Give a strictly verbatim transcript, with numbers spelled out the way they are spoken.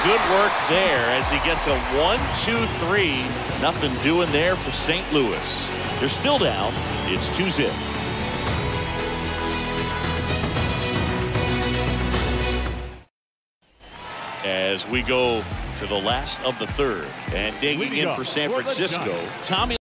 good work there as he gets a one two three. Nothing doing there for Saint Louis. They're still down. It's two zip. As we go to the last of the third, and digging in for San Francisco, Tommy